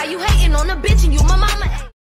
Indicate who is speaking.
Speaker 1: you hating on a bitch and you my mama?